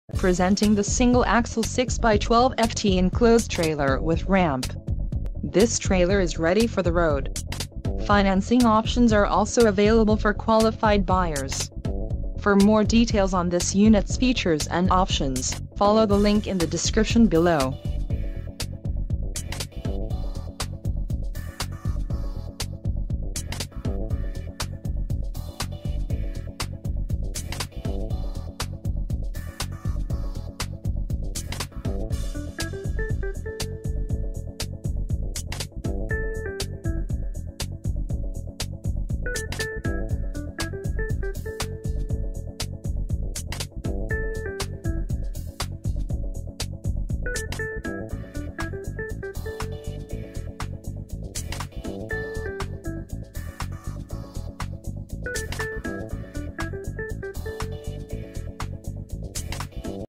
Presenting the single-axle 6x12 FT enclosed trailer with ramp. This trailer is ready for the road. Financing options are also available for qualified buyers. For more details on this unit's features and options, follow the link in the description below.